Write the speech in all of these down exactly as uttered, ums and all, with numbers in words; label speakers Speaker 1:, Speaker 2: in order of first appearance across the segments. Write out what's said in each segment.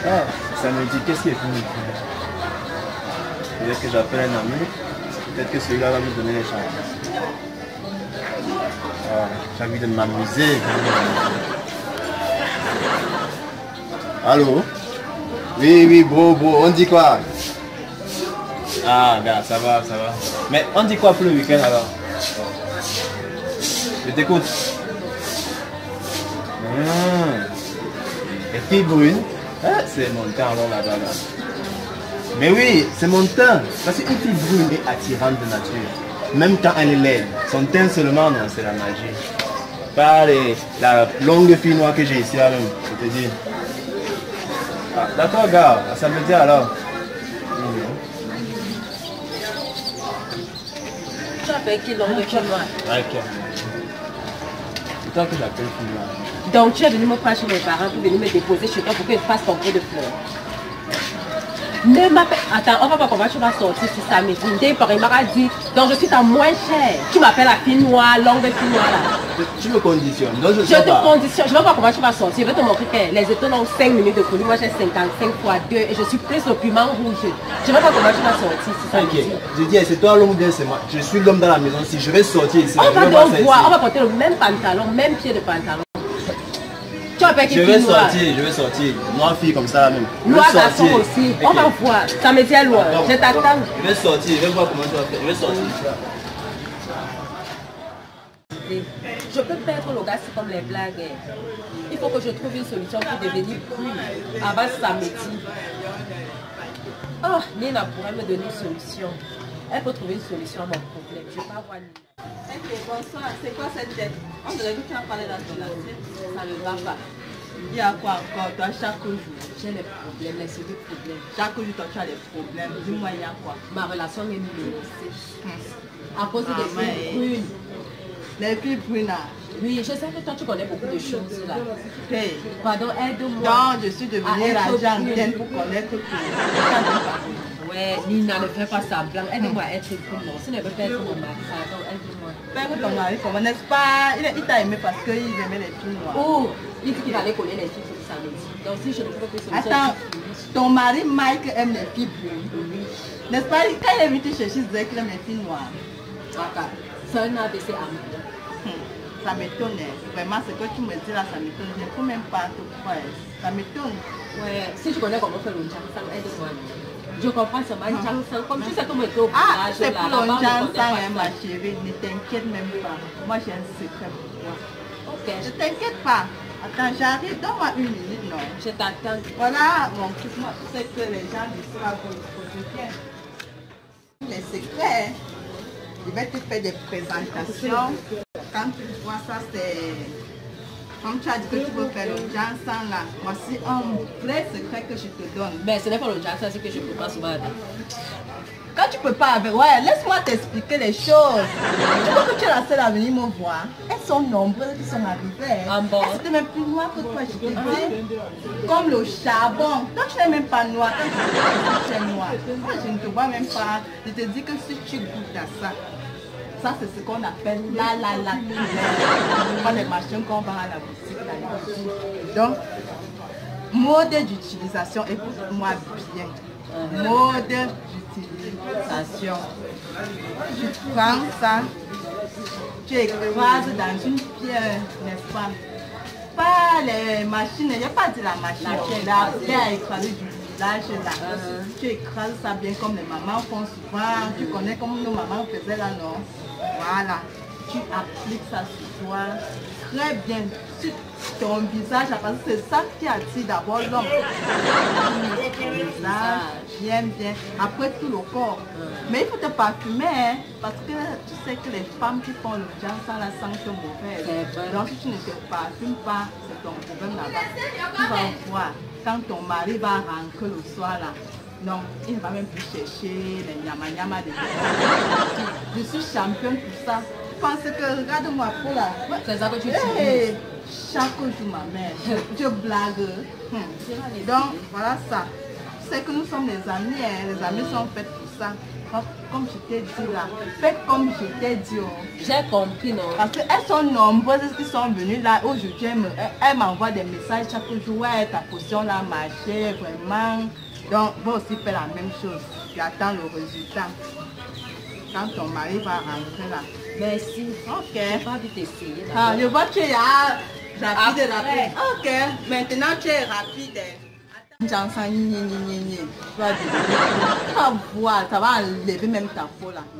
Speaker 1: Ah, ça me dit qu'est-ce qui est fini. Peut-être que j'appelle un ami, peut-être que celui-là va me donner les chances. Ah, j'ai envie de m'amuser. Allô? Oui, oui, bro, bro, on dit quoi? Ah, gars, ça va, ça va. Mais on dit quoi pour le week-end alors? Je t'écoute. Mmh. Et puis brune, ah, c'est mon teint alors là-bas. Là. Mais oui, c'est mon teint. Parce qu'une fille brune est attirante de nature. Même quand elle est laide. Son teint seulement, non, c'est la magie. Pas les, la longue fille noire que j'ai ici là même, je te dis. Ah, d'accord, gars, ça me dit alors. Mmh.
Speaker 2: Tu appelles qui longue fille noire?
Speaker 1: Ok. C'est toi que j'appelle fille noire.
Speaker 2: Donc tu es venu me prendre chez mes parents pour venir me déposer chez toi pour que je fasse ton pot de fleurs. Ne m'appelle. Attends, on va voir comment tu vas sortir si ça me dit. Il m'a dit, donc je suis ta moins chère. Tu m'appelles la fille noire, longue fille noire là.
Speaker 1: Tu me conditionnes. Donc je
Speaker 2: je te pas. conditionne. Je vais voir comment tu vas sortir. Je vais te montrer que les étoiles ont cinq minutes de colis. Moi j'ai cinquante-cinq fois deux et je suis plus au piment rouge. Je vais voir comment tu vas sortir si ça
Speaker 1: okay.
Speaker 2: me dit.
Speaker 1: Je dis, c'est toi l'homme ou bien c'est moi. Je suis l'homme dans la maison. Si je vais sortir ici,
Speaker 2: on
Speaker 1: je
Speaker 2: va
Speaker 1: vais voir
Speaker 2: donc voir. On va porter le même pantalon, même pied de pantalon.
Speaker 1: Je vais sortir, je vais sortir. Noire fille comme ça même.
Speaker 2: Noire garçon aussi. Okay. On va voir. Ça me dit à loin. Je t'attends.
Speaker 1: Je vais sortir, je vais voir comment tu vas faire. Je vais sortir.
Speaker 2: Je peux perdre le gars comme les blagues. Il faut que je trouve une solution pour devenir plus avant samedi. Oh, Nina pourrait me donner une solution. Elle peut trouver une solution à mon problème. Je ne vais pas voir Nina.
Speaker 3: Ok, bonsoir. C'est quoi cette tête? On dirait que tu as parlé dans la tête.
Speaker 2: Ça ne va pas.
Speaker 3: Il y a quoi encore? Toi, chaque jour?
Speaker 2: J'ai les problèmes, les seuls problèmes.
Speaker 3: Chaque jour, toi, tu as des problèmes. Dis-moi, il y a quoi?
Speaker 2: Ma relation est menacée. À cause
Speaker 3: ah,
Speaker 2: des filles brunes.
Speaker 3: Les filles brunes là?
Speaker 2: Oui, je sais que toi, tu connais beaucoup de choses là.
Speaker 3: Hey.
Speaker 2: Pardon, aide-moi.
Speaker 3: Non, je suis devenue argentine pour connaître tout.
Speaker 2: Ouais, Nina ne fait pas semblant. Aide-moi à être brune. Non, ce n'est pas être mon mari. Pardon, aide-moi.
Speaker 3: Père ton mari, comment n'est-ce pas? Il, il t'a aimé parce qu'il aimait les filles noires.
Speaker 2: Oh, il dit qu'il allait coller les filles pour samedi. Donc si je ne peux plus solution.
Speaker 3: Attends, ton mari Mike aime les filles brunes. Oui. N'est-ce pas? Quand il est venu te chercher, il disait qu'il aime les filles noires.
Speaker 2: D'accord. C'est un A B C à moi.
Speaker 3: Ça m'étonne. Vraiment, ce que tu me dis là, ça m'étonne. Je ne peux même pas te croire. Ça m'étonne.
Speaker 2: Ouais, si tu connais comment faire le jansan, aide-moi. Je comprends seulement le jansan. Comme tu sais comment il est au
Speaker 3: Ah, c'est pour le jansan, ma chérie. Ne t'inquiète même pas. Moi, j'ai un secret pour toi.
Speaker 2: Ok.
Speaker 3: Ne t'inquiète pas. Attends, j'arrive. Donne-moi une minute, non?
Speaker 2: Je t'attends.
Speaker 3: Voilà, mon fils, moi, tu sais que les gens disent ça pour le bien. Les secrets, je vais te faire des présentations. Quand tu vois ça, c'est... Comme tu as dit que tu veux faire le jansan là, voici un vrai secret que je te donne.
Speaker 2: Mais ce n'est pas le jansan, c'est que je ne peux pas souvent.
Speaker 3: Quand tu peux pas avec... Ouais, laisse-moi t'expliquer les choses. Tu vois que tu es la seule à venir me voir. Elles sont nombreuses qui sont arrivées.
Speaker 2: Ah bon?
Speaker 3: Elles étaient même plus noires que toi, je te dis. Comme le charbon. Toi, tu n'es même pas noir. Quand tu es noir. Moi, je ne te vois même pas. Je te dis que si tu goûtes à ça, ça, c'est ce qu'on appelle la la la couleur. Pas les machines qu'on vend à la boutique. Là. Donc, mode d'utilisation, écoute-moi bien. Mode d'utilisation. Tu prends ça, tu écrases dans une pierre, n'est-ce pas? Pas les machines, il n'y a pas de la machine. La pierre à écraser du village là. Uh-huh. Tu écrases ça bien comme les mamans font souvent. Tu connais comme nos mamans faisaient là, non? Voilà, tu appliques ça sur toi, très bien, sur ton visage, parce que c'est ça qui attire d'abord l'homme. Ton visage, bien, bien, après tout le corps. Mais il faut te parfumer, hein, parce que tu sais que les femmes qui font le jansan là sentent mauvais. Donc si tu ne te parfumes pas, c'est ton problème là-bas. Tu vas voir, quand ton mari va rentrer le soir là, non, il ne va même plus chercher les nyama-nyama de Je suis championne pour ça. Tu penses que, regarde-moi pour là.
Speaker 2: C'est ça que tu dis.
Speaker 3: Hey, chaque jour, ma mère, je blague. Hmm. Donc, voilà ça. Tu sais que nous sommes les amis, hein. Les amis sont faits pour ça. Comme je t'ai dit là, fais comme je t'ai dit. Oh.
Speaker 2: J'ai compris, non?
Speaker 3: Parce qu'elles sont nombreuses qui sont venues là. Aujourd'hui, elles elle m'envoient des messages chaque jour. Ouais, ta potion là marchait vraiment. Donc, va aussi faire la même chose. J'attends le résultat. Quand ton mari va rentrer là.
Speaker 2: Merci.
Speaker 3: Ok.
Speaker 2: J'ai pas envie d'essayer.
Speaker 3: Ah, je vois que tu es là, rapide,
Speaker 2: Après.
Speaker 3: rapide. Ok. Maintenant, tu es rapide. J'entends ni ni ni ni ni. Tu vas devenir- tu vas voir, ça va enlever même ta peau là.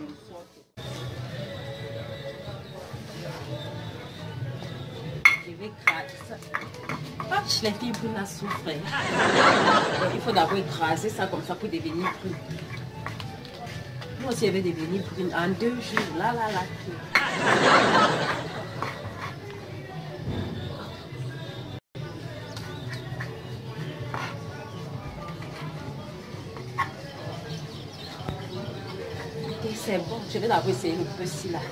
Speaker 2: Je vais craquer ça. Ah, les filles brunes la souffrent. Donc, il faut d'abord écraser ça comme ça pour devenir brune. Moi aussi, je vais devenir brune en deux jours. Là, là, là. Ok, c'est bon. Je vais d'abord essayer le petit là.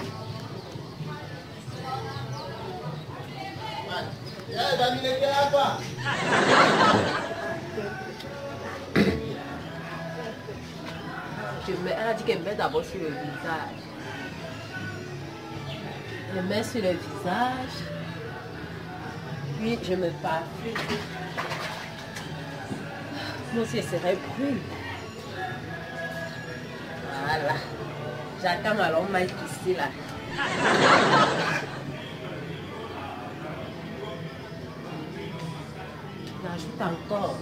Speaker 2: Je mets, elle a dit qu'elle met d'abord sur le visage. Je mets sur le visage. Puis je me parfume. Moi aussi, elle serait brune. Voilà. J'attends ma longue maille ici là. J'ajoute encore.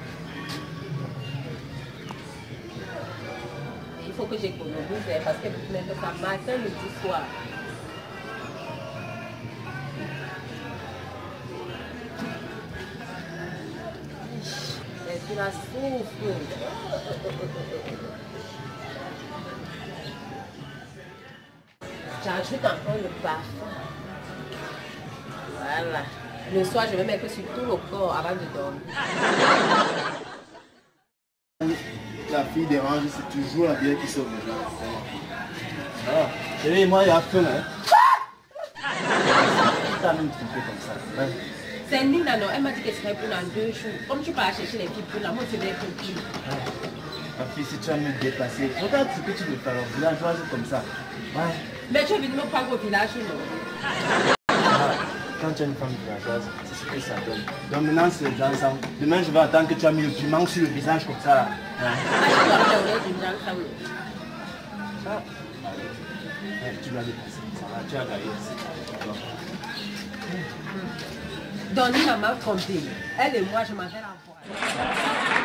Speaker 2: Il faut que j'économise parce que maintenant ça matin, midi, soir. Et puis la souffre. J'ajoute encore le parfum. Voilà. Le soir, je vais mettre sur tout le corps avant de dormir.
Speaker 1: La fille des anges, c'est toujours la bière qui sauve les gens. Ah, chérie, moi, il y a faim, hein. Tu t'as même trompé comme ça. Ouais.
Speaker 2: C'est Nina, non? Elle m'a dit qu'elle serait brune en deux jours. Comme tu pars chercher les filles brunes, là, moi, je vais être brune.
Speaker 1: Ma fille, si tu vas me dépasser, regarde ce que tu veux faire. Villageoise comme ça. Ouais.
Speaker 2: Mais tu es venu me prendre au village, non?
Speaker 1: Quand tu es une femme villageoise, c'est ce que ça donne. Donc maintenant, c'est ensemble. Demain, je vais attendre que tu as mis le piment sur le visage comme ça. Là. Ouais.
Speaker 2: Ah, je dois regarder du genre, ça oui.
Speaker 1: Ça. Ouais, tu l'as dépassé. Ça va, tu as gagné.
Speaker 2: Donc, Nina m'a trompé. Elle et moi, je m'en vais la voir.